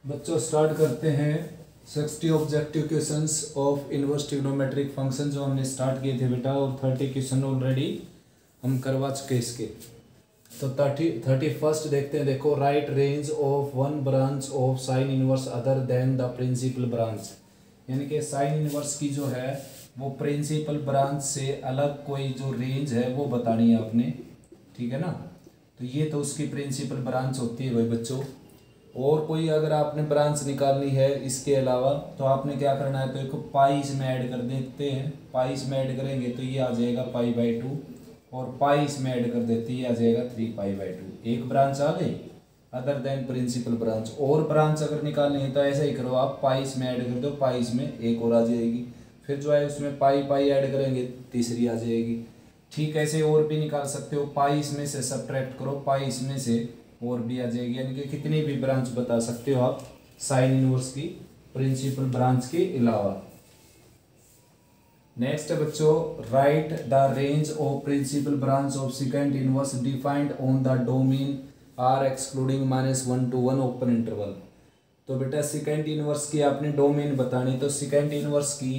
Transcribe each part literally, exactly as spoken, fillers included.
बच्चों स्टार्ट करते हैं sixty objective questions of inverse trigonometric function जो हमने स्टार्ट किए थे बेटा, और थर्टी क्वेश्चन ऑलरेडी हम करवा चुके इसके। तो थर्टी थर्टी फर्स्ट देखते हैं। देखो, write range of one branch of sine inverse other than the principal branch, यानी कि साइन इनवर्स की जो है वो प्रिंसिपल ब्रांच से अलग कोई जो रेंज है वो बतानी है आपने, ठीक है ना। तो ये तो उसकी प्रिंसिपल ब्रांच होती है भाई बच्चों। और कोई अगर आपने ब्रांच निकालनी है इसके अलावा तो आपने क्या करना है, तो एक पाई इसमें ऐड कर देते हैं। पाई इसमें ऐड करेंगे तो ये आ जाएगा पाई बाई टू, और पाई इसमें ऐड कर देते ये आ जाएगा थ्री पाई बाई टू। एक ब्रांच आ गई अदर देन प्रिंसिपल ब्रांच। और ब्रांच अगर निकालनी है तो ऐसा ही करो, आप पाई इसमें ऐड कर दो, पाई इसमें एक और आ जाएगी, फिर जो है उसमें पाई पाई ऐड करेंगे तीसरी आ जाएगी। ठीक ऐसे और भी निकाल सकते हो, पाई इसमें से सब्ट्रैक्ट करो, पाई इसमें से और भी आ जाएगी, यानी कि कितनी भी ब्रांच बता सकते हो आप साइन इनवर्स की प्रिंसिपल ब्रांच के अलावा। नेक्स्ट है बच्चों, write the range of principal branch of second inverse defined on the domain R excluding minus one to one open interval. तो बेटा सेकेंड इनवर्स की आपने डोमेन बतानी, तो सेकेंड इनवर्स की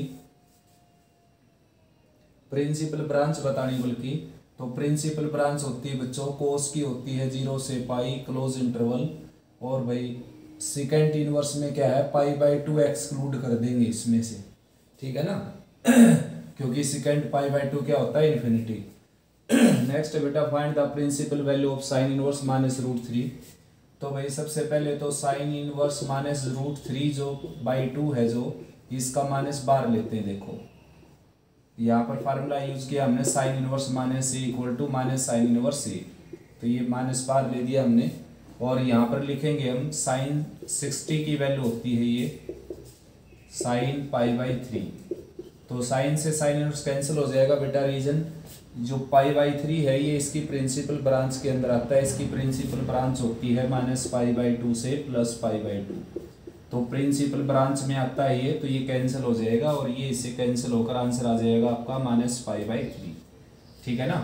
प्रिंसिपल ब्रांच बतानी, बल्कि तो प्रिंसिपल ब्रांच होती है बच्चों कोस की होती है जीरो से पाई क्लोज इंटरवल, और भाई सेकेंड इनवर्स में क्या है पाई बाई टू एक्सक्लूड कर देंगे इसमें से, ठीक है ना क्योंकि सेकेंड पाई बाई टू क्या होता है इन्फिनिटी। नेक्स्ट बेटा, find the principal value of sine inverse minus root three. तो भाई सबसे पहले तो sine inverse minus root three जो बाई टू है जो इसका माइनस बार लेते हैं। देखो यहाँ पर फार्मूला यूज किया हमने, sine inverse minus C equal to minus sine inverse C, तो ये माइनस बार ले दिया हमने। और यहाँ पर लिखेंगे हम साइन सिक्सटी की वैल्यू होती है ये साइन पाई बाई थ्री, तो साइन से साइन इनवर्स कैंसिल हो जाएगा बेटा। रीजन जो पाई बाई थ्री है ये इसकी प्रिंसिपल ब्रांच के अंदर आता है, इसकी प्रिंसिपल ब्रांच होती है माइनस पाई बाई टू से प्लस पाई बाई टू, तो प्रिंसिपल ब्रांच में आता है ये, तो ये कैंसिल हो जाएगा और ये इससे कैंसिल होकर आंसर आ जाएगा आपका माइनस पाई बाई थ्री, ठीक है ना।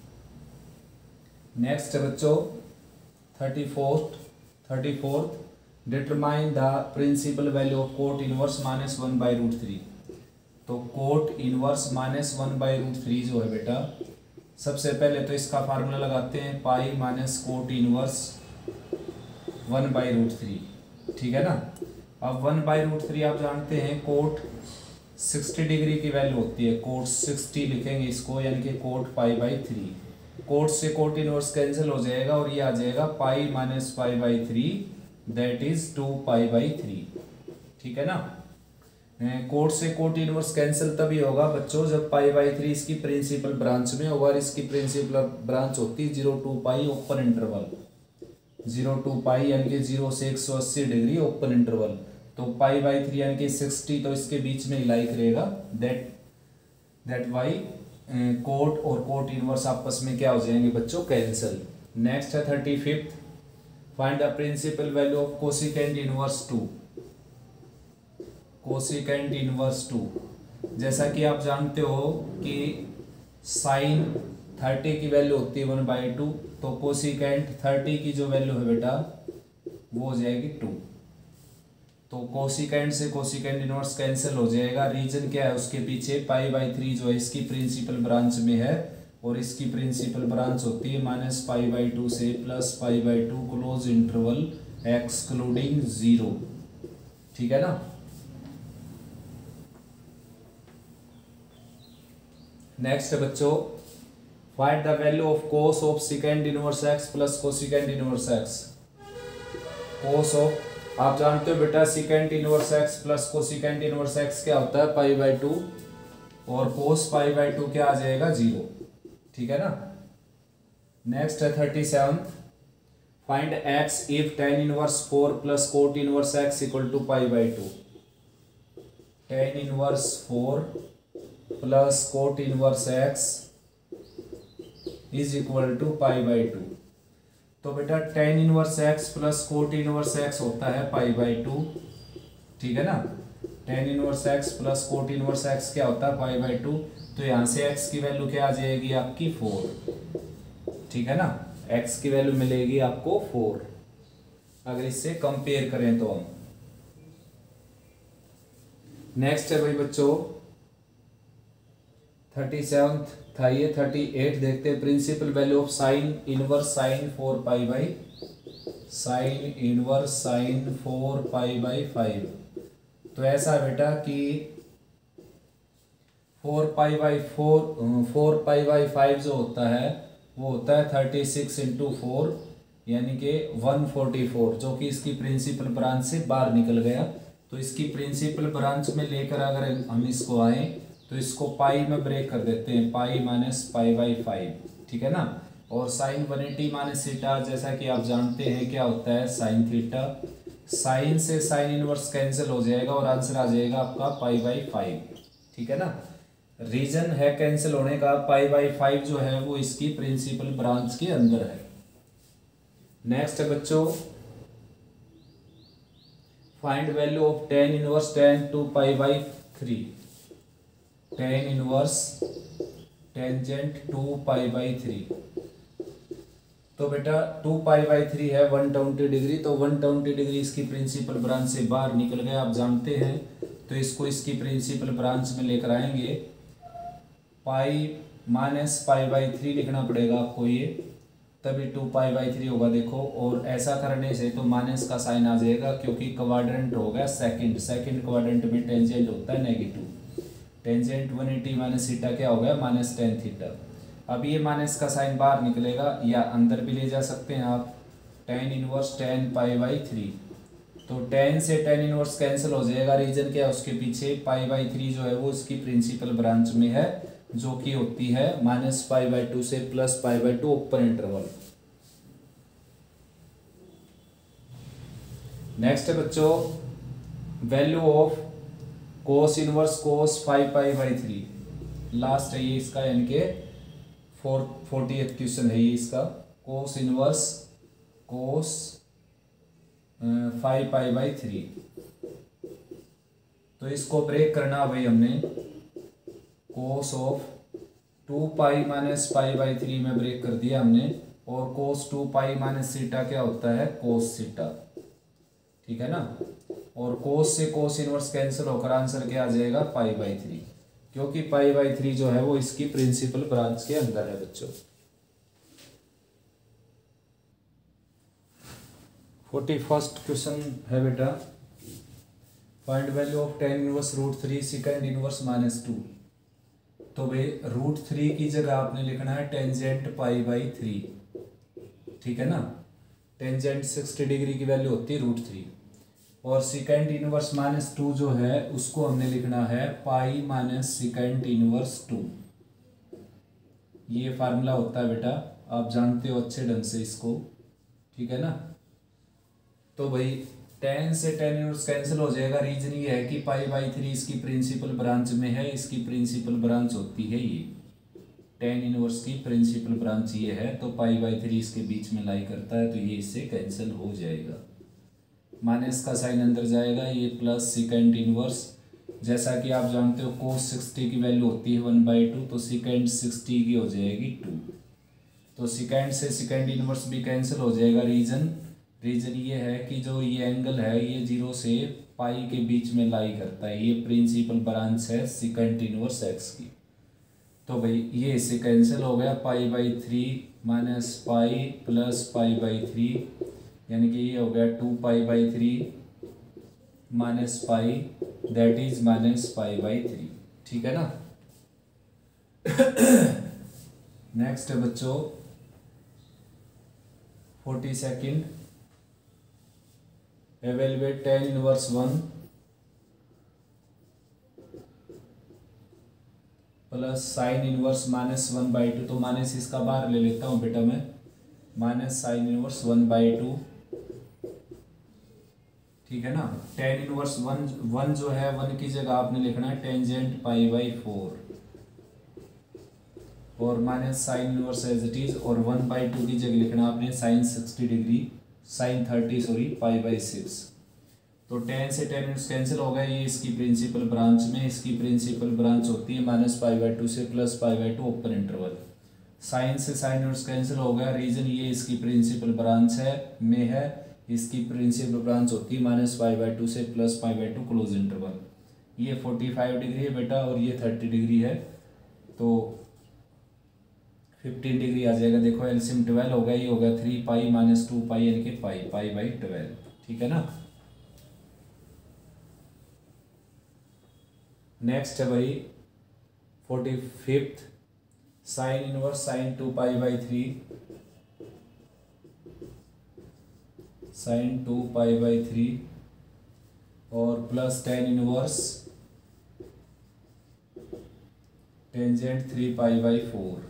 नेक्स्ट बच्चों thirty fourth thirty fourth determine the principal value of cot inverse minus one by root three. तो cot inverse minus one by root three जो है बेटा, सबसे पहले तो इसका फार्मूला लगाते हैं, pi minus cot inverse one by root three, ठीक है ना। अब वन बाई रूट थ्री आप जानते हैं कोट सिक्सटी डिग्री की वैल्यू होती है, कोट सिक्सटी लिखेंगे इसको, यानी कि cot pi by three. Cot से कोट इनवर्स कैंसिल हो जाएगा और ये आ जाएगा pi minus pi by three, that is two pi by three, ठीक है ना। कोट से कोट इनवर्स कैंसिल तभी होगा बच्चों जब पाई बाई थ्री इसकी प्रिंसिपल ब्रांच में होगा, और इसकी प्रिंसिपल ब्रांच होती है zero to pi open interval, zero to pi यानी कि जीरो से एक सौ अस्सी डिग्री ओपन इंटरवल। तो पाई बाई थ्री यानी कि सिक्सटी, तो इसके बीच में लाई करेगा, दैट दैट वाई कोट और कोट इनवर्स आपस में क्या हो जाएंगे बच्चों कैंसिल। नेक्स्ट है thirty fifth, find the principal value of cosecant inverse two. Cosecant inverse two, जैसा कि आप जानते हो कि साइन थर्टी की वैल्यू होती है वन बाई टू, तो कोसिकेंट थर्टी की जो वैल्यू है बेटा वो हो जाएगी टू। तो कोसिकेंट से कोसिकेंट इनवर्स कैंसिल हो जाएगा। रीजन क्या है उसके पीछे, पाई बाई थ्री जो है इसकी प्रिंसिपल ब्रांच में है, और इसकी प्रिंसिपल ब्रांच होती है माइनस पाई बाई टू से plus pi by two close interval excluding zero, ठीक है ना। नेक्स्ट है बच्चों, find the value of cos of second inverse x plus cosecant inverse x. Cos of आप जानते हो बेटा second inverse x plus cosecant inverse x क्या होता है पाई बाई टू, और कोस पाई बाई टू क्या आ जाएगा जीरो, ठीक है ना। नेक्स्ट है thirty seven, find x if tan inverse four plus cot inverse x equal to pi by two. Tan inverse four plus cot inverse x is equal to pi by two. तो बेटा tan inverse x plus cot inverse x होता है pi by two, ठीक है ना। Tan inverse x plus cot inverse x क्या होता है पाई बाई टू, तो यहाँ से एक्स की वैल्यू क्या आ जाएगी आपकी फोर, ठीक है ना। एक्स की वैल्यू मिलेगी आपको फोर अगर इससे कंपेयर करें तो हम, नेक्स्ट है भाई बच्चों थर्टी सेवंथ था ये, थर्टी एट देखते हैं। Principal value of sine inverse sine four pi by sine inverse sine four pi by five. तो ऐसा बेटा कि four pi by four four pi by five जो होता है वो होता है थर्टी सिक्स इंटू फोर यानी कि वन फोर्टी फोर, जो कि इसकी प्रिंसिपल ब्रांच से बाहर निकल गया। तो इसकी प्रिंसिपल ब्रांच में लेकर अगर हम इसको आए तो इसको पाई में ब्रेक कर देते हैं, pi minus pi by five, ठीक है ना। और sine one eighty minus theta, जैसा कि आप जानते हैं क्या होता है साइन थीटा। साइन से साइन इनवर्स कैंसिल हो जाएगा और आंसर आ जाएगा आपका पाई बाई फाइव, ठीक है ना। रीजन है कैंसिल होने का, पाई बाई फाइव जो है वो इसकी प्रिंसिपल ब्रांच के अंदर है। नेक्स्ट है बच्चों find value of tan inverse tan two pi by three. Tan inverse tangent two pi by three. तो बेटा टू पाई बाई थ्री है वन ट्वेंटी डिग्री, तो वन ट्वेंटी डिग्री इसकी प्रिंसिपल ब्रांच से बाहर निकल गया, आप जानते हैं। तो इसको इसकी प्रिंसिपल ब्रांच में लेकर आएंगे, pi minus pi by three लिखना पड़ेगा आपको ये, तभी टू पाई बाई थ्री होगा देखो। और ऐसा करने से तो माइनस का साइन आ जाएगा क्योंकि क्वाड्रेंट हो गया सेकंड, सेकंड क्वाड्रेंट में टेंजेंट होता है negative. Tangent one eighty minus theta क्या हो गया माइनस टेन थीटा। अब ये माइनस का साइन बाहर निकलेगा या अंदर भी ले जा सकते हैं आप, tan inverse tan pi by three. तो टेन से टेन इनवर्स कैंसिल हो जाएगा, रीजन क्या है उसके पीछे, पाई बाई थ्री जो है वो इसकी प्रिंसिपल ब्रांच में है, जो कि होती है माइनस पाई बाई टू से plus pi by two open interval. Next है बच्चों value of cos inverse cos five pi by three. Last है ये इसका, यानी कि फोर फोर्टी एथ क्वेश्चन है ये इसका। Cos inverse cos five pi by three. तो इसको ब्रेक करना भाई हमने, cos of two pi minus pi by three में ब्रेक कर दिया हमने। और cos two pi minus theta क्या होता है कोस थीटा, ठीक है ना। और कोस से कोस इनवर्स कैंसिल होकर आंसर क्या आ जाएगा पाई बाई थ्री, क्योंकि पाई बाई थ्री जो है वो इसकी प्रिंसिपल ब्रांच के अंदर है बच्चों। फोर्टी फर्स्ट क्वेश्चन है बेटा, find value of tan inverse root three secant inverse minus two. तो भाई रूट थ्री की जगह आपने लिखना है टेंजेंट पाई बाई थ्री, ठीक है ना। टेंजेंट सिक्सटी डिग्री की वैल्यू होती है रूट थ्री। और सेकेंड इनवर्स माइनस टू जो है उसको हमने लिखना है pi minus secant inverse two. ये फार्मूला होता है बेटा, आप जानते हो अच्छे ढंग से इसको, ठीक है ना। तो भाई टेन से टेन इनवर्स कैंसिल हो जाएगा, रीजन ये है कि पाई बाई थ्री इसकी प्रिंसिपल ब्रांच में है, इसकी प्रिंसिपल ब्रांच होती है ये, टेन इनवर्स की प्रिंसिपल ब्रांच ये है। तो पाई बाई थ्री इसके बीच में लाई करता है, तो ये इससे कैंसिल हो जाएगा। माइनस का साइन अंदर जाएगा, ये प्लस सेकेंड इनवर्स, जैसा कि आप जानते हो कोस सिक्सटी की वैल्यू होती है वन बाई टू, तो सेकेंड सिक्सटी की हो जाएगी टू। तो सेकेंड से सेकेंड इनवर्स भी कैंसिल हो जाएगा। रीजन रीजन ये है कि जो ये एंगल है ये जीरो से पाई के बीच में लाई करता है, ये प्रिंसिपल ब्रांच है सेकेंड इनवर्स एक्स की। तो भाई ये इससे कैंसिल हो गया, pi by three minus pi plus pi by three, यानी कि ये हो गया two pi by three minus pi, that is minus pi by three, ठीक है ना। नेक्स्ट है बच्चों forty second, evaluate tan inverse one plus sine inverse minus one by two. तो माइनस इसका बाहर ले लेता हूँ बेटा मैं, minus sine inverse one by two, ठीक है ना। टेन इनवर्स वन वन जो है वन की जगह आपने लिखना है टेंजेंट पाई बाई फोर और minus sine inverse as it is, और वन बाई टू की जगह लिखना आपने sine sixty degree sine thirty sorry pi by six. तो टेन से टेन इनवर्स कैंसिल हो गया, ये इसकी प्रिंसिपल ब्रांच में, इसकी प्रिंसिपल ब्रांच होती है माइनस पाई बाई टू से plus pi by two open interval. Sine से साइन इनवर्स कैंसिल हो गया, रीजन ये इसकी प्रिंसिपल ब्रांच है में है, इसकी प्रिंसिपल ब्रांच होती है माइनस पाई बाई टू से plus pi by two close interval. ये फोर्टी फाइव डिग्री है बेटा और ये थर्टी डिग्री है, तो फिफ्टीन डिग्री आ जाएगा। देखो एलसीएम ट्वेल्व हो गया, ये हो गया three pi minus two pi यानी कि पाई पाई बाई ट्वेल्व, ठीक है ना। नेक्स्ट है भाई forty fifth, sine inverse sine two pi by three, sine two pi by three और plus tan inverse tangent three pi by four.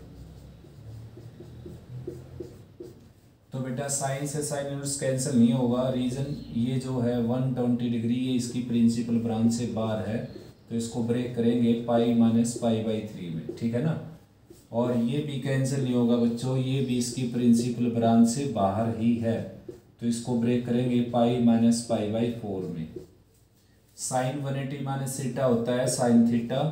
तो बेटा साइन से साइन इनवर्स कैंसिल नहीं होगा, रीजन ये जो है वन ट्वेंटी डिग्री ये इसकी प्रिंसिपल ब्रांच से बाहर है, तो इसको ब्रेक करेंगे pi minus pi by three में, ठीक है ना। और ये भी कैंसिल नहीं होगा बच्चों, ये भी इसकी प्रिंसिपल ब्रांच से बाहर ही है, तो इसको ब्रेक करेंगे pi minus pi by four में। Sine one eighty minus theta होता है साइन थीटा,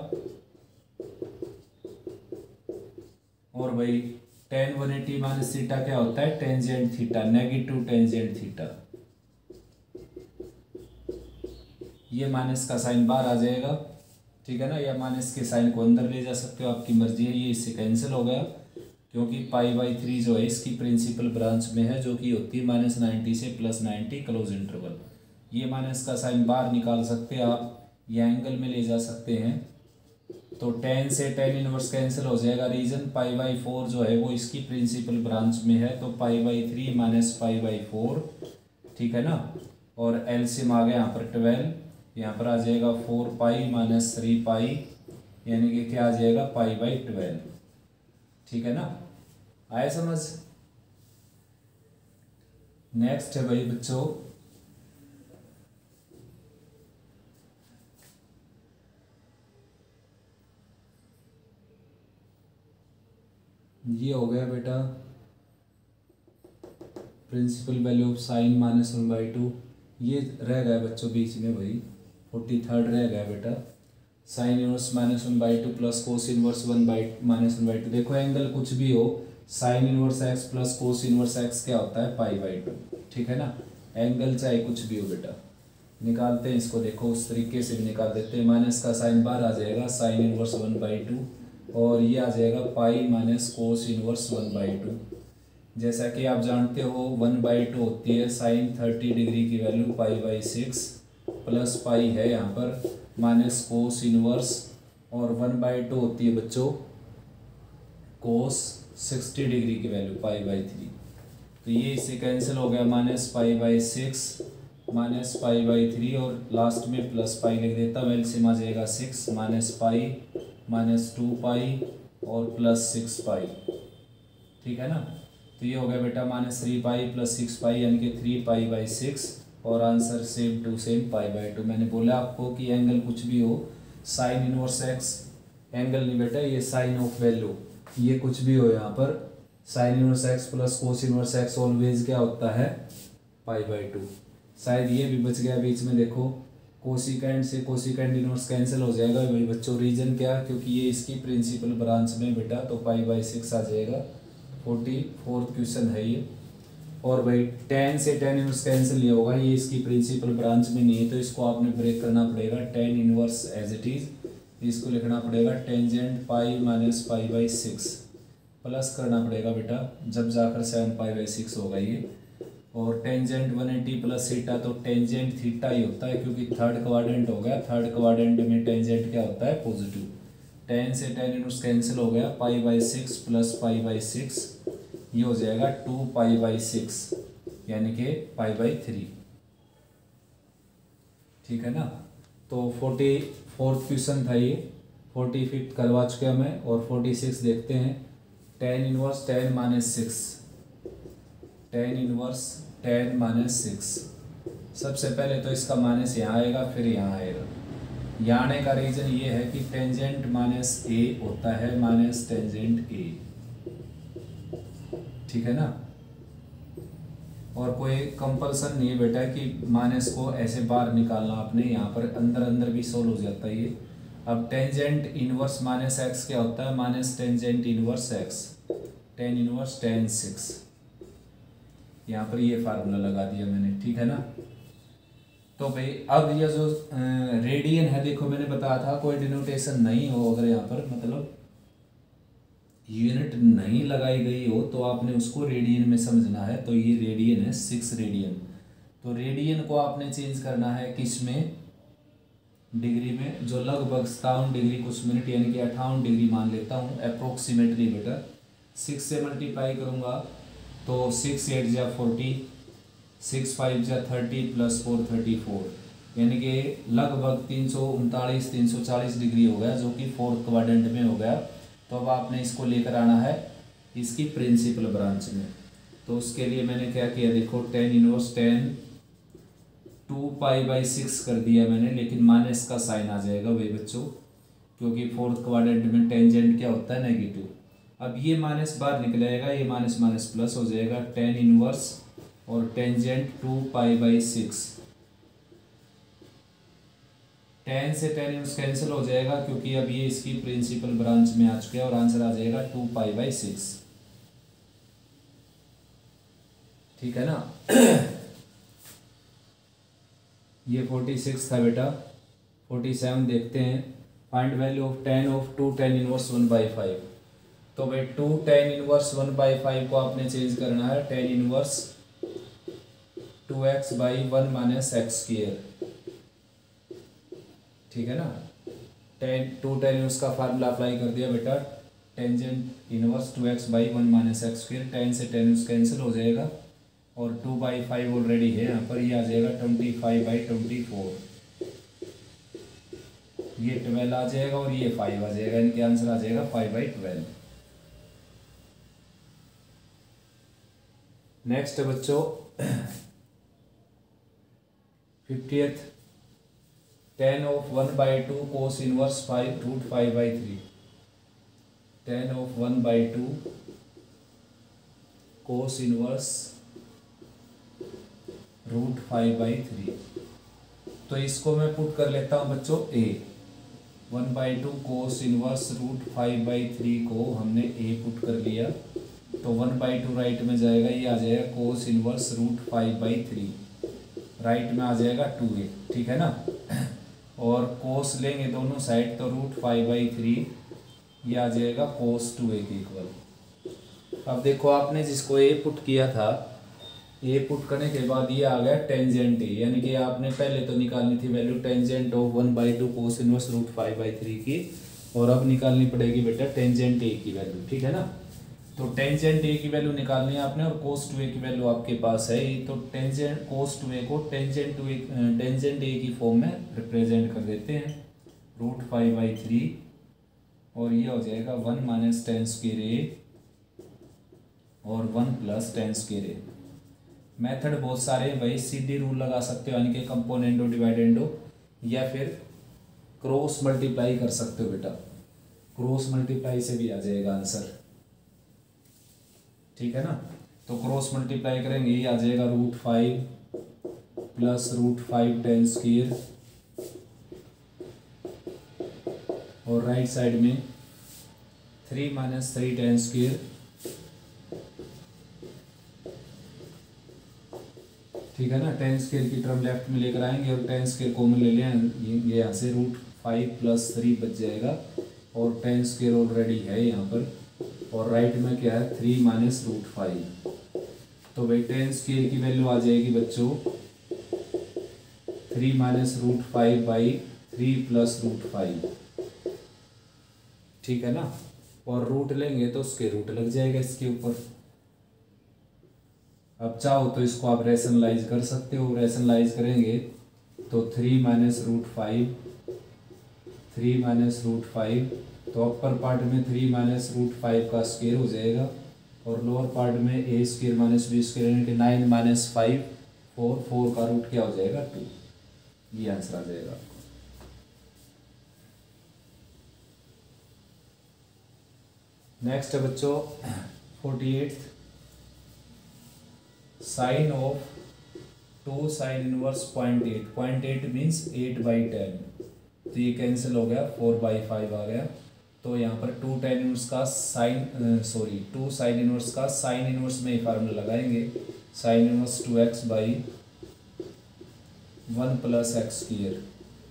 और भाई tan one eighty minus theta क्या होता है tangent theta, negative tangent theta. ये माइनस का साइन बाहर आ जाएगा, ठीक है ना, या माइनस के साइन को अंदर ले जा सकते हो, आपकी मर्जी है। ये इससे कैंसिल हो गया क्योंकि पाई बाई थ्री जो है इसकी प्रिंसिपल ब्रांच में है, जो कि होती है माइनस नाइन्टी से प्लस नाइन्टी क्लोज इंटरवल। ये माइनस का साइन बाहर निकाल सकते हैं आप, या एंगल में ले जा सकते हैं, तो टेन से टेन इनवर्स कैंसिल हो जाएगा। रीजन पाई बाई फोर जो है वो इसकी प्रिंसिपल ब्रांच में है, तो pi by three minus pi by four, ठीक है ना। और एलसीएम आ गया यहाँ पर ट्वेल्व, यहाँ पर आ जाएगा four pi minus three pi यानी कि क्या आ जाएगा पाई बाई ट्वेल्व, ठीक है ना। आए समझ। नेक्स्ट है भाई बच्चों ये हो गया बेटा principal value of sine minus one by two, ये रह गया बच्चों बीच में भाई, फोर्टी थर्ड रह गया बेटा sine inverse minus one by two plus cos inverse one by minus one by two. देखो एंगल कुछ भी हो, sine inverse x plus cos inverse x क्या होता है पाई बाई टू, ठीक है ना। एंगल चाहे कुछ भी हो बेटा, निकालते हैं इसको, देखो उस तरीके से निकाल देते हैं। माइनस का साइन बाहर आ जाएगा sine inverse one by two, और ये आ जाएगा pi minus cos inverse one by two. जैसा कि आप जानते हो वन बाई टू होती है साइन थर्टी डिग्री की value pi by six, plus pi है यहाँ पर माइनस कोस इनवर्स, और वन बाई टू होती है बच्चों कोस सिक्सटी डिग्री की वैल्यू पाई बाई थ्री। तो ये इससे कैंसिल हो गया, minus pi by six minus pi by three, और लास्ट में प्लस पाई लिख देता हूँ, एलसीएम आ जाएगा six minus pi minus two pi और प्लस सिक्स पाई, ठीक है ना। तो ये हो गया बेटा minus three pi plus six pi यानी कि थ्री पाई बाई सिक्स, और answer same to same pi by two. मैंने बोला आपको कि एंगल कुछ भी हो, साइन इनवर्स एक्स एंगल नहीं बेटा, ये साइन ऑफ वैल्यू, ये कुछ भी हो यहाँ पर sine inverse x plus cos inverse x always क्या होता है पाई बाई टू। शायद ये भी बच गया बीच में, देखो कोसिकेंड से कोसिकेंड इनवर्स कैंसिल हो जाएगा भाई बच्चों। रीजन क्या, क्योंकि ये इसकी प्रिंसिपल ब्रांच में बेटा, तो पाई बाई सिक्स आ जाएगा। फोर्टी फोर्थ क्वेश्चन है ये। और भाई टेन से टेन इनवर्स कैंसिल नहीं होगा, ये इसकी प्रिंसिपल ब्रांच में नहीं है, तो इसको आपने ब्रेक करना पड़ेगा। Tan inverse as it is, इसको लिखना पड़ेगा tangent pi minus pi by six, plus करना पड़ेगा बेटा, जब जाकर सेवन पाई बाई सिक्स होगा ये। और tangent one eighty plus theta, तो टेंजेंट थीटा ही होता है क्योंकि थर्ड क्वाड्रेंट हो गया, थर्ड क्वाड्रेंट में टेंजेंट क्या होता है पॉजिटिव। टेन से टेन इनवर्स कैंसिल हो गया, pi by six plus pi by six, ये हो जाएगा टू पाई बाई सिक्स यानी कि पाई बाई थ्री, ठीक है ना। तो फोर्टी फोर्थ क्वेश्चन था ये, फोर्टी फिफ्थ करवा चुके हैं मैं, और फोर्टी सिक्स देखते हैं। Tan inverse tan minus six, tan inverse tan minus six, सबसे पहले तो इसका माइनस यहाँ आएगा फिर यहाँ आएगा। यहाँ आने का रीजन ये है कि टेंजेंट माइनस ए होता है माइनस टेंजेंट ए, ठीक है ना। और कोई कंपल्सन नहीं है बेटा कि माइनस को ऐसे बाहर निकालना आपने, यहाँ पर अंदर अंदर भी सोल्व हो जाता है ये। अब टेंजेंट इनवर्स माइनस एक्स क्या होता है minus tangent inverse x, tan inverse tan six, यहाँ पर ये फार्मूला लगा दिया मैंने, ठीक है ना। तो भाई अब ये जो रेडियन है, देखो मैंने बताया था कोई डिनोटेशन नहीं हो, अगर यहाँ पर मतलब यूनिट नहीं लगाई गई हो तो आपने उसको रेडियन में समझना है। तो ये रेडियन है, सिक्स रेडियन। तो रेडियन को आपने चेंज करना है किस में, डिग्री में, जो लगभग सतावन डिग्री कुछ मिनट यानी कि अट्ठावन डिग्री मान लेता हूँ अप्रोक्सीमेटली बेटा। सिक्स से मल्टीप्लाई करूँगा तो सिक्स एट जा फोर्टी, सिक्स फाइव जा thirty plus four thirty four, यानी कि लगभग तीन सौ उनतालीस तीन सौ चालीस डिग्री हो गया, जो कि फोर्थ क्वाड्रेंट में हो गया। तो अब आपने इसको लेकर आना है इसकी प्रिंसिपल ब्रांच में। तो उसके लिए मैंने क्या किया, देखो tan inverse tan two pi by six कर दिया मैंने, लेकिन माइनस का साइन आ जाएगा वही बच्चों, क्योंकि फोर्थ क्वाड्रेंट में टेंजेंट क्या होता है, नेगेटिव। अब ये माइनस बाहर निकल आएगा, ये माइनस माइनस प्लस हो जाएगा, टेन इनवर्स और tangent two pi by six. Tan से टेन इनवर्स कैंसिल हो जाएगा क्योंकि अब ये इसकी प्रिंसिपल ब्रांच में आ चुके हैं, और आंसर आ जाएगा टू पाई बाई सिक्स। ठीक है ना। ये फोर्टी सिक्स था बेटा। फोर्टी सेवन देखते हैं, find value of tan of two tan inverse one by five. तो भाई two tan inverse one by five को आपने चेंज करना है tan inverse two x by one minus x square. ठीक है ना। टेन टू टेन इनवर्स का फार्मूला अप्लाई कर दिया बेटा, tangent inverse two x by one minus x square, tan से टेन इनवर्स कैंसिल हो जाएगा, और टू बाई फाइव ऑलरेडी है यहाँ पर, ये आ जाएगा twenty five by twenty four, ये ट्वेल्व आ जाएगा और ये फाइव आ जाएगा, इनके आंसर आ जाएगा फाइव बाई ट्वेल्व। नेक्स्ट बच्चों fiftieth, tan of one by two cos inverse five root five by three. Tan of one by two cos inverse root five by three. तो इसको मैं पुट कर लेता हूँ बच्चों A, one by two cos inverse root five by three को हमने ए put कर लिया, तो वन बाई टू राइट में जाएगा, ये आ जाएगा cos inverse root five by three, right में आ जाएगा टू ए। ठीक है ना। और कोस लेंगे दोनों साइड तो रूट फाइव बाई थ्री, ये आ जाएगा कोस टू ए के इक्वल। अब देखो आपने जिसको ए पुट किया था, ए पुट करने के बाद ये आ गया टेंजेंट ए, यानी कि आपने पहले तो निकालनी थी value tangent of one by two cos inverse root five by three की, और अब निकालनी पड़ेगी बेटा टेंजेंट ए की वैल्यू। ठीक है ना। तो टेंजेंट ए की वैल्यू निकालनी है आपने, और कोस टू ए की वैल्यू आपके पास है, तो टेंजेंट कोस टू ए को tangent two A tangent A की फॉर्म में रिप्रेजेंट कर देते हैं, रूट फाइव बाई थ्री, और ये हो जाएगा one minus tan square A और one plus tan square A. Method बहुत सारे हैं भाई, सीधी रूल लगा सकते हो यानी कि कंपोनेंडो डिवाइडेंडो, या फिर क्रॉस मल्टीप्लाई कर सकते हो बेटा, क्रॉस मल्टीप्लाई से भी आ जाएगा आंसर। ठीक है ना। तो क्रॉस मल्टीप्लाई करेंगे, ये आ जाएगा root five plus root five tan square, और राइट साइड में three minus three tan square. ठीक है ना। टेन स्क्वायर की टर्म लेफ्ट में लेकर आएंगे और टेन स्क्वायर कॉमन ले लें, ये यहाँ से रूट फाइव प्लस थ्री बच जाएगा, और टेन स्क्वायर ऑलरेडी है यहाँ पर, और राइट में क्या है थ्री माइनस रूट फाइव। तो भाई टेन स्क्वायर की वैल्यू आ जाएगी बच्चों three minus root five by three plus root five. ठीक है ना। और रूट लेंगे तो उसके रूट लग जाएगा इसके ऊपर। अब चाहो तो इसको आप रैशनलाइज कर सकते हो, रैशनलाइज करेंगे तो three minus root five, three minus root five, तो अपर पार्ट में थ्री माइनस रूट फाइव का स्क्वायर हो जाएगा, और लोअर पार्ट में A square minus B square यानी कि nine minus five four, four का रूट क्या हो जाएगा टू, ये आंसर आ जाएगा। नेक्स्ट है बच्चों forty eight, sine of two sine inverse point eight, point eight means eight by ten, तो ये कैंसिल हो गया, फोर बाई फाइव आ गया। तो यहाँ पर टू टेन इनवर्स का sine sorry two sine inverse का साइन इनवर्स में ही फार्मूला लगाएंगे, sine inverse two x by one plus x square.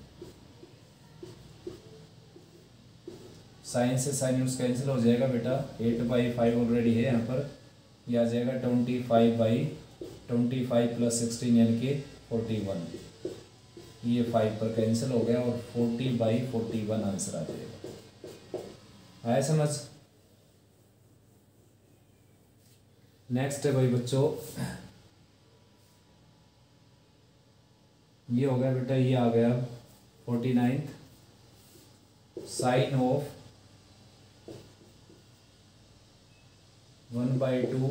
Sine से साइन इनवर्स कैंसिल हो जाएगा बेटा, एट बाई फाइव ऑलरेडी है यहाँ पर, यह आ जाएगा twenty five by twenty five plus sixteen यानी कि फोर्टी वन। ये फाइव पर कैंसिल हो गया और forty by forty one answer आ जाएगा। आया समझ। नेक्स्ट है भाई बच्चों, ये हो गया बेटा, ये आ गया forty ninth, sine of one by two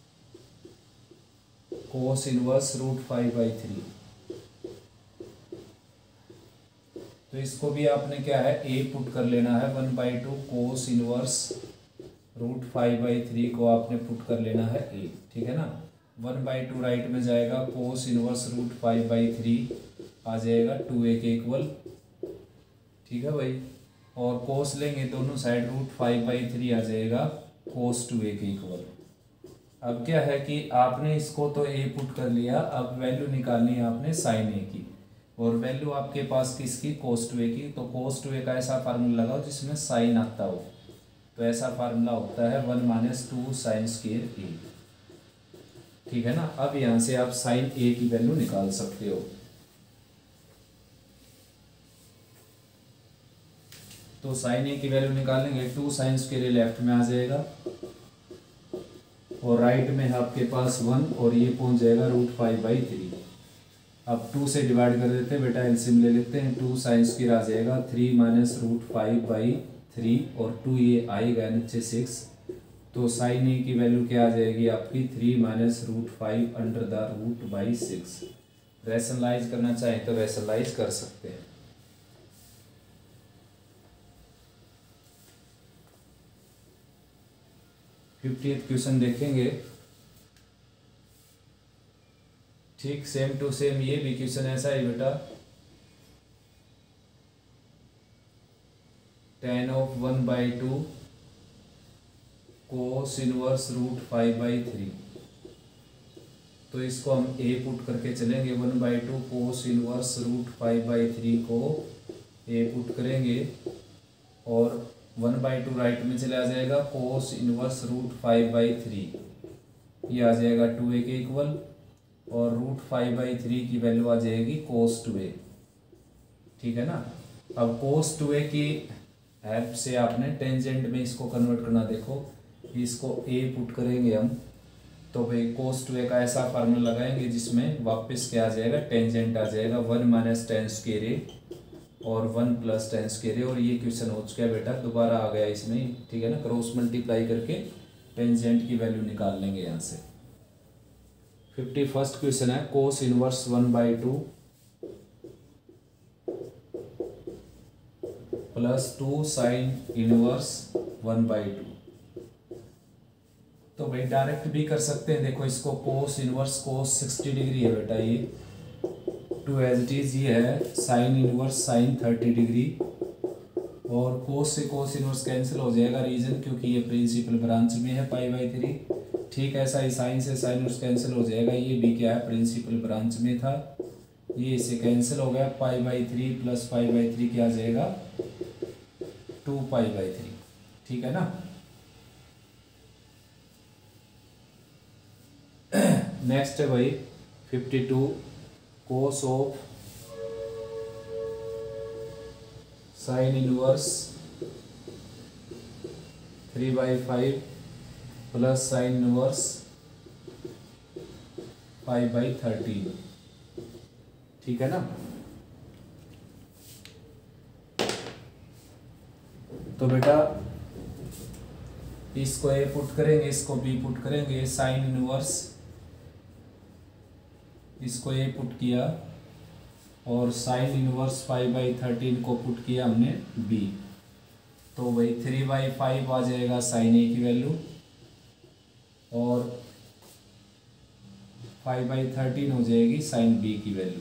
cos inverse root five by three. तो इसको भी आपने क्या है, ए पुट कर लेना है। One by two cos inverse root five by three को आपने पुट कर लेना है ए, ठीक है ना। वन बाई टू राइट में जाएगा, cos inverse root five by three आ जाएगा टू ए के इक्वल, ठीक है भाई। और कोस लेंगे दोनों side, root five by three आ जाएगा कोस टू ए के इक्वल। अब क्या है कि आपने इसको तो ए पुट कर लिया, अब वैल्यू निकालनी है आपने साइन ए की, और वैल्यू आपके पास किसकी, कोस टू ए की। तो कोस टू ए का ऐसा फार्मूला लगाओ जिसमें साइन आता हो। तो ऐसा फार्मूला होता है one minus two sine square A, ठीक है ना। अब यहाँ से आप साइन ए की वैल्यू निकाल सकते हो। तो साइन ए की वैल्यू निकालेंगे, टू साइन स्क्वायर लेफ्ट में आ जाएगा और राइट में है आपके पास वन, और ये पहुंच जाएगा रूट फाइव बाई थ्री। अब टू से डिवाइड कर देते हैं बेटा, एलसीएम ले लेते हैं। टू साइन स्क्वायर आ जाएगा three minus root five by three, और टू ये आएगा नीचे सिक्स। तो साइन ए की वैल्यू क्या आ जाएगी आपकी, three minus root five under the root by six. Rationalise करना चाहें तो रैशनलाइज कर सकते हैं। फिफ्टीएथ क्वेश्चन देखेंगे, ठीक सेम टू सेम ये भी क्वेश्चन ऐसा है बेटा। Tan of one by two cos inverse root five by three. तो इसको हम ए पुट करके चलेंगे, one by two cos inverse root five by three को ए पुट करेंगे, और वन बाई टू राइट में चला जाएगा, cos inverse root five by three ये आ जाएगा टू ए के इक्वल, और रूट फाइव बाई थ्री की वैल्यू आ जाएगी कोस टू ए, ठीक है ना। अब कोस टू ए की हेल्प से आपने टेंजेंट में इसको कन्वर्ट करना। देखो इसको ए पुट करेंगे हम, तो भाई कोस टू ए का ऐसा फार्मूला लगाएंगे जिसमें वापस क्या आ जाएगा, टेंजेंट आ जाएगा one minus tan square A और one plus tan square A. और ये क्वेश्चन हो चुका है बेटा, दोबारा आ गया इसमें, ठीक है ना। क्रॉस मल्टीप्लाई करके टेंजेंट की वैल्यू निकाल लेंगे यहाँ से। फिफ्टी फर्स्ट क्वेश्चन है, cos inverse one by two plus two sine inverse one by two. तो भाई डायरेक्ट भी कर सकते हैं। देखो इसको cos inverse cos sixty degree है बेटा, ये टू एज इट इज ये है sine inverse sine thirty degree, और कोस से कोस इनवर्स कैंसिल हो जाएगा रीजन, क्योंकि ये प्रिंसिपल ब्रांच में है पाई बाई थ्री। ठीक ऐसा ही साइन से साइन इनवर्स कैंसिल हो जाएगा, ये भी क्या है प्रिंसिपल ब्रांच में था, ये इससे कैंसिल हो गया। Pi by three plus pi by three क्या आ जाएगा, टू पाई बाई थ्री, ठीक है ना। नेक्स्ट है भाई fifty two, cos of sine inverse three by five plus sine inverse five by thirteen, ठीक है ना। तो बेटा इसको ए पुट करेंगे, इसको बी पुट करेंगे। साइन इनवर्स इसको ए पुट किया और sine inverse five by thirteen को पुट किया हमने बी। तो भाई थ्री बाई फाइव आ जाएगा साइन ए की वैल्यू, और फाइव बाई थर्टीन हो जाएगी साइन बी की वैल्यू,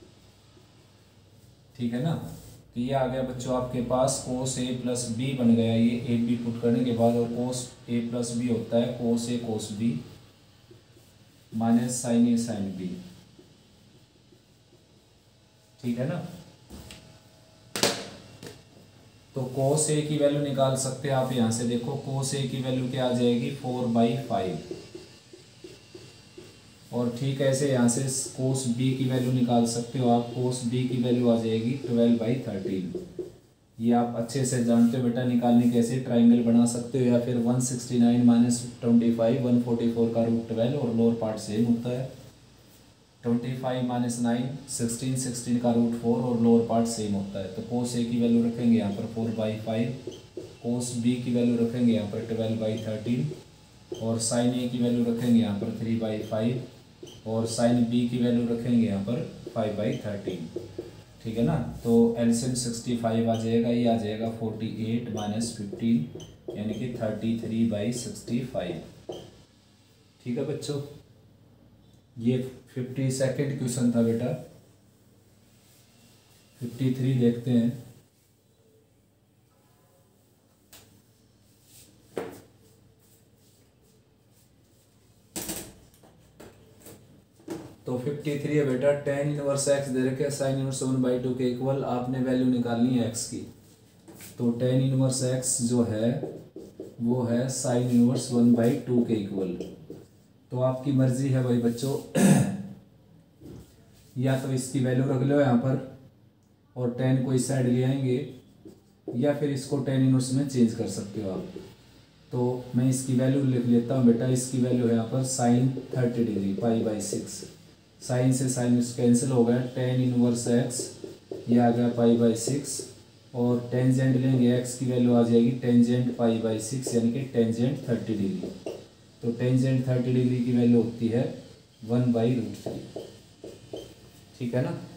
ठीक है ना। तो ये आ गया बच्चों आपके पास कोस ए प्लस बी बन गया, ये ए बी पुट करने के बाद। और कोस ए प्लस बी होता है cos A cos B minus sine A sine B. ठीक है ना। तो कोस ए की वैल्यू निकाल सकते हैं आप यहाँ से, देखो कोस ए की वैल्यू क्या आ जाएगी, फोर बाई फाइव। और ठीक ऐसे यहाँ से कोस बी की वैल्यू निकाल सकते हो आप, कोस बी की वैल्यू आ जाएगी ट्वेल्व बाई थर्टीन। ये आप अच्छे से जानते हो बेटा, निकालने कैसे ट्राइंगल बना सकते हो, या फिर one sixty nine minus twenty five one forty four का रूट ट्वेल्व और लोअर पार्ट सेम होता है, twenty five minus nine sixteen sixteen का रूट फोर और लोअर पार्ट सेम होता है। तो कोस ए की वैल्यू रखेंगे यहाँ पर four by five, cos B की वैल्यू रखेंगे यहाँ पर ट्वेल्व बाई थर्टीन, और साइन ए की वैल्यू रखेंगे यहाँ पर थ्री बाई फाइव, और साइन बी की वैल्यू रखेंगे यहाँ पर फाइव बाई थर्टीन। ठीक है ना। तो एलसीएम सिक्सटी फाइव आ जाएगा, ये आ जाएगा फोर्टी एट माइनस फिफ्टीन यानी कि thirty three by sixty five. ठीक है बच्चों, ये फिफ्टी सेकेंड क्वेश्चन था बेटा। फिफ्टी थ्री देखते हैं। तो फिफ्टी थ्री है बेटा, टेन इनवर्स एक्स दे रखे sine inverse one by two के इक्वल, आपने वैल्यू निकालनी है एक्स की। तो टेन इनवर्स एक्स जो है वो है sine inverse one by two के इक्वल। तो आपकी मर्जी है भाई बच्चों, या तो इसकी वैल्यू रख लो यहाँ पर और टेन को इस साइड ले आएंगे, या फिर इसको टेन इनवर्स में चेंज कर सकते हो आप। तो मैं इसकी वैल्यू लिख लेता हूँ बेटा, इसकी वैल्यू है यहाँ पर sine thirty degree pi by six, sine से साइन कैंसिल हो गया, टेन इनवर्स एक्स ये आ गया पाई बाई सिक्स, और टेंजेंट लेंगे एक्स की वैल्यू आ जाएगी टेंजेंट पाई बाई सिक्स यानी कि टेंजेंट थर्टी डिग्री। तो टेंजेंट थर्टी डिग्री की वैल्यू होती है वन बाई रूट थ्री। ठीक है ना।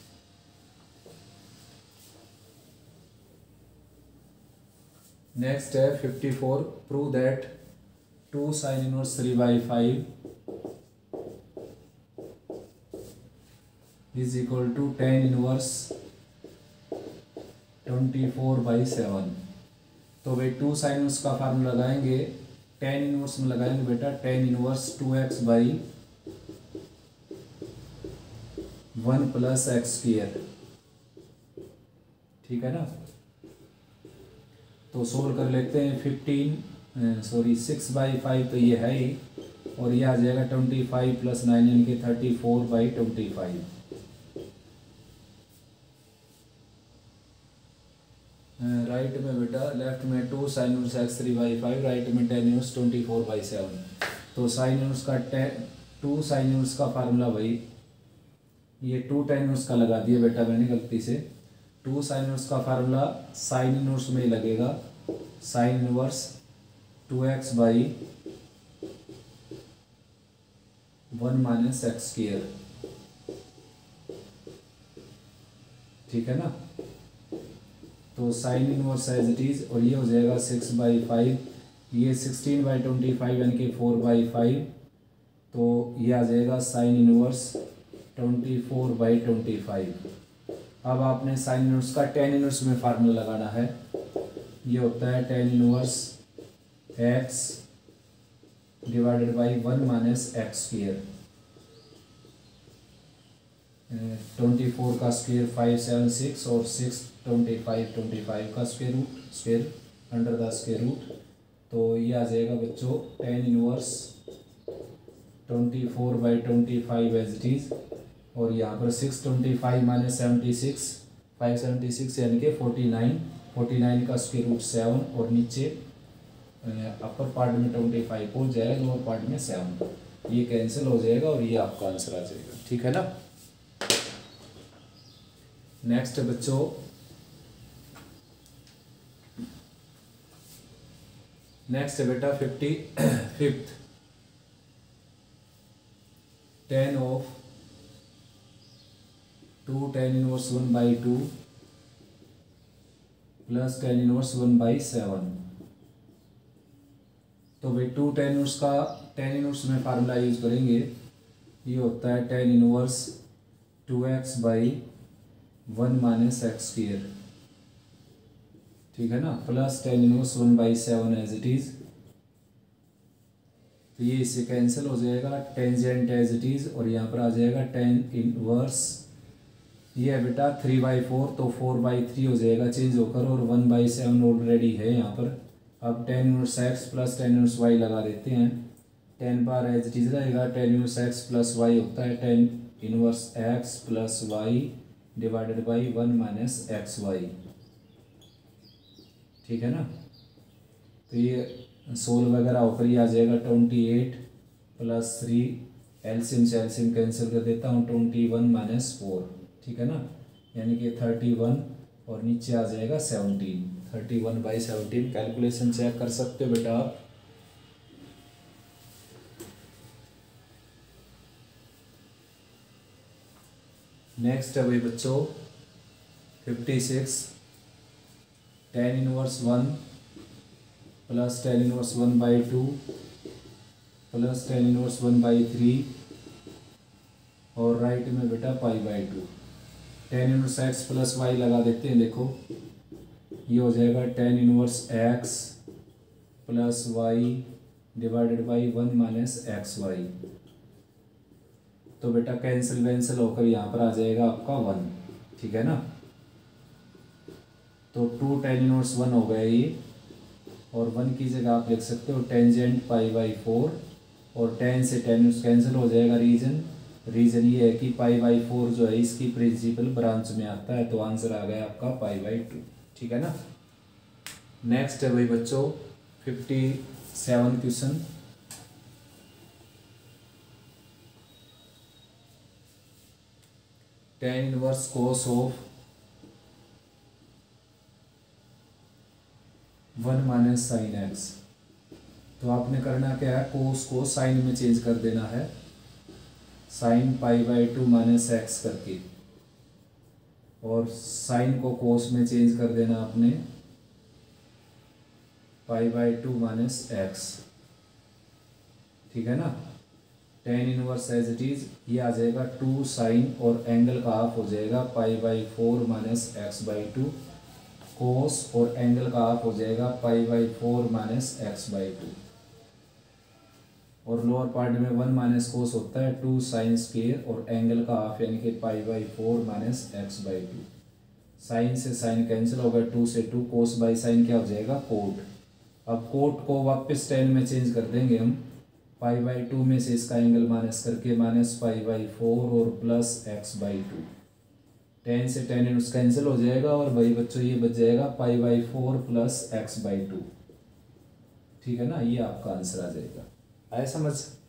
नेक्स्ट है fifty four, prove that two sine inverse three by five is equal to tan inverse twenty four by seven. तो भाई टू साइन इनवर्स का फार्मूला लगाएंगे, टेन इनवर्स में लगाएंगे बेटा tan inverse two x by one plus x square. ठीक है ना। तो सोल्व कर लेते हैं, fifteen sorry six by five तो ये है ही, और ये आ जाएगा ट्वेंटी फाइव प्लस नाइन यानी कि thirty four by twenty five. Right में बेटा, लेफ्ट में two sine inverse x three by five, right में tan inverse twenty four by seven. तो साइन इनवर्स का टेन टू साइन इनवर्स का formula भाई, ये टू टेन इनवर्स का लगा दिया बेटा मैंने गलती से। टू साइन इनवर्स का फार्मूला साइन इनवर्स में ही लगेगा, sine inverse two x by one minus x square. ठीक है ना। तो sine inverse as it is, और ये हो जाएगा सिक्स बाई फाइव, ये सिक्सटीन बाई ट्वेंटी फाइव यानी कि फोर बाई फाइव। तो ये आ जाएगा sine inverse twenty four by twenty five. अब आपने साइन इनवर्स का टेन इनवर्स में फार्मूला लगाना है, ये होता है tan inverse x divided by one minus x square. Twenty four का स्क्वायर फाइव सेवन सिक्स, और six twenty five twenty five का square root, square under the square root. तो ये आ जाएगा बच्चों tan inverse twenty four by twenty five as it is, और यहाँ पर six twenty five minus seventy six five seventy six यानी कि फोर्टी नाइन, फोर्टी नाइन का स्क्वायर रूट सेवन, और नीचे अपर पार्ट में ट्वेंटी फाइव पहुँच जाएगा, लोअर पार्ट में सेवन, ये कैंसिल हो जाएगा और ये आपका आंसर आ जाएगा। ठीक है ना। नेक्स्ट बच्चों, नेक्स्ट है बेटा fifty fifth, tan of two tan inverse one by two plus tan inverse one by seven. तो भाई टू टेन इनवर्स का टेन इनवर्स में फार्मूला यूज करेंगे, ये होता है tan inverse two x by one minus x square. ठीक है ना, plus tan inverse one by seven as it is. तो ये इससे कैंसिल हो जाएगा, टेंजेंट एज इट इज, और यहाँ पर आ जाएगा टेन इनवर्स ये है बेटा थ्री बाई फोर, तो फोर बाई थ्री हो जाएगा चेंज होकर, और वन बाई सेवन ऑलरेडी है यहाँ पर। अब tan inverse x plus tan inverse y लगा देते हैं। टेन बार एज इट इज रहेगा, tan inverse x plus y होता है tan inverse x plus y divided by one minus x y, ठीक है ना। तो ये सोल्व वगैरह होकर ये आ जाएगा twenty eight plus three, LCM से एलसीएम कैंसिल कर देता हूँ, ट्वेंटी वन माइनस फोर, ठीक है ना, यानी कि थर्टी वन, और नीचे आ जाएगा seventeen, thirty one by seventeen. Calculation check कर सकते हो बेटा आप। नेक्स्ट है भाई बच्चों fifty six, tan inverse one plus tan inverse one by two plus tan inverse one by three, और राइट में बेटा pi by two. Tan inverse x plus y लगा देते हैं, देखो ये हो जाएगा tan inverse x plus y divided by one minus x y. तो बेटा कैंसिल वैंसिल होकर यहाँ पर आ जाएगा आपका वन, ठीक है ना। तो टू टेन इनवर्स वन हो गया ये, और वन की जगह आप लिख सकते हो टेंजेंट पाई बाई फोर, और टेन से टेन कैंसिल हो जाएगा। रीजन रीजन ये है कि पाई बाई फोर जो है इसकी प्रिंसिपल ब्रांच में आता है, तो आंसर आ गया आपका पाई बाई टू, ठीक है ना। नेक्स्ट है भाई बच्चों fifty seven question, tan inverse cos of one minus sine x. तो आपने करना क्या है, कोस को साइन में चेंज कर देना है, sine pi by two minus x करके, और साइन को कोस में चेंज कर देना आपने pi by two minus x, ठीक है ना। Tan inverse as it is ये आ जाएगा टू साइन, और एंगल का हाफ हो जाएगा pi by four minus x by two cos, और एंगल का हाफ हो जाएगा pi by four minus x by two, और लोअर पार्ट में वन माइनस कोस होता है टू साइन स्क्वेयर, और एंगल का हाफ यानी कि pi by four minus x by two. Sine से साइन कैंसिल होगा, टू से टू, कोस बाई साइन क्या हो जाएगा कोट। अब कोट को वापस टेन में चेंज कर देंगे हम, पाई बाई टू में से इसका एंगल माइनस करके माइनस पाई बाई फोर और plus x by two, tan से टेन इनवर्स कैंसिल हो जाएगा, और भाई बच्चों ये बच जाएगा pi by four plus x by two, ठीक है ना। ये आपका आंसर आ जाएगा, आया समझ।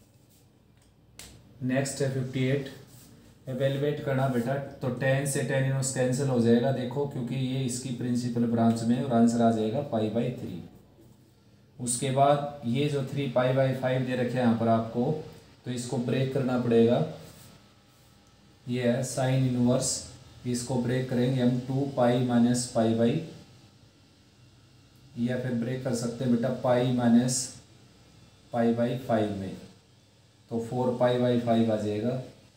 नेक्स्ट है फिफ्टी एट, एवेलुएट करना बेटा। तो टेन से टेन इनवर्स कैंसिल हो जाएगा, देखो क्योंकि ये इसकी प्रिंसिपल ब्रांच में, और आंसर आ जाएगा पाई बाई थ्री। उसके बाद ये जो थ्री पाई बाई फाइव दे रखे हैं यहाँ पर आपको, तो इसको ब्रेक करना पड़ेगा। ये है साइन इनवर्स, इसको ब्रेक करेंगे हम two pi minus pi by, या फिर ब्रेक कर सकते हैं बेटा pi minus pi by five में, तो फोर पाई बाई फाइव आ जाएगा।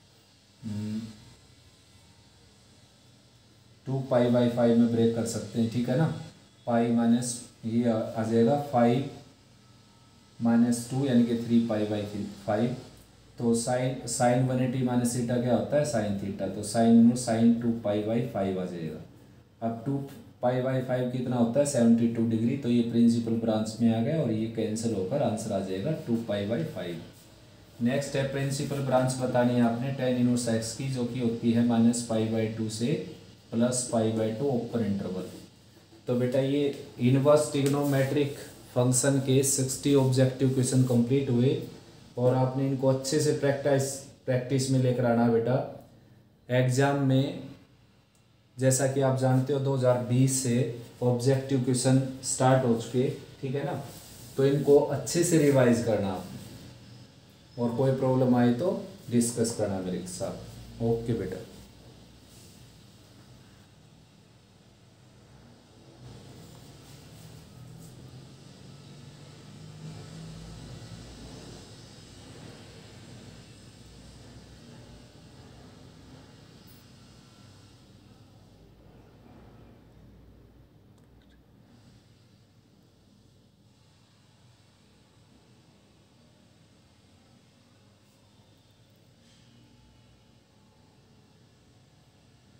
टू पाई बाई फाइव में ब्रेक कर सकते हैं, ठीक है ना। पाई माइनस ये आ जाएगा फाइव माइनस टू यानी कि थ्री पाई बाई फाइव। तो sine sine one eighty minus theta क्या होता है साइन थीटा, तो sine sine two pi by five आ जाएगा। अब टू पाई बाई फाइव कितना होता है सेवेंटी टू डिग्री, तो ये प्रिंसिपल ब्रांच में आ गया, और ये कैंसिल होकर आंसर आ जाएगा two pi by five. Next है प्रिंसिपल ब्रांच बतानी है आपने टेन इनवर्स एक्स की, जो कि होती है माइनस पाई बाई टू से plus pi by two open interval. तो बेटा ये इनवर्स ट्रिग्नोमेट्रिक फंक्शन के सिक्सटी ऑब्जेक्टिव क्वेश्चन कंप्लीट हुए, और आपने इनको अच्छे से प्रैक्टिस प्रैक्टिस में लेकर आना बेटा। एग्जाम में जैसा कि आप जानते हो दो हज़ार बीस से ऑब्जेक्टिव क्वेश्चन स्टार्ट हो चुके, ठीक है ना। तो इनको अच्छे से रिवाइज करना आपने, और कोई प्रॉब्लम आए तो डिस्कस करना मेरे साथ। ओके बेटा।